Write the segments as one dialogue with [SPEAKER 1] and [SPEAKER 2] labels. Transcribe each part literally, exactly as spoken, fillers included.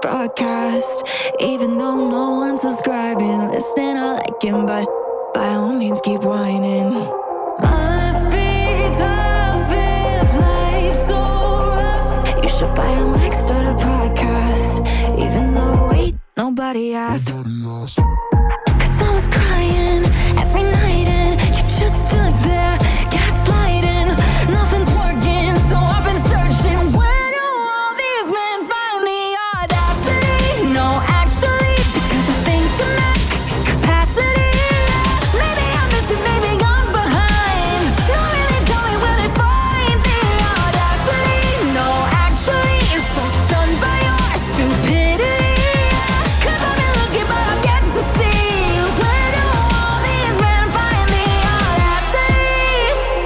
[SPEAKER 1] broadcast. Even though no one's subscribing, listening or liking, but by all means keep whining. Must be tough if life's so rough. You should buy a mic, start a podcast. Even though, wait, nobody asked. Cause I was crying every night and you just stood there gaslighting. Nothing's working, so I've been searching. Where do all these men find the audacity? No, actually, because I think I'm at capacity. Maybe I'm missing, maybe I'm behind. No, really tell me where they find the audacity. No, actually, I'm so stunned by your stupidity. Cause I've been looking but I've yet to see. Where do all these men find the audacity?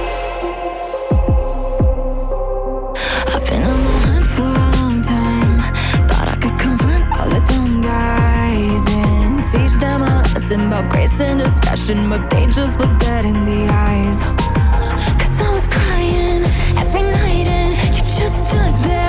[SPEAKER 1] I've been on the hunt for a long time. Thought I could confront all the dumb guys and teach them a lesson about grace and discretion, but they just looked dead in the eyes. Cause I was crying every night and you just stood there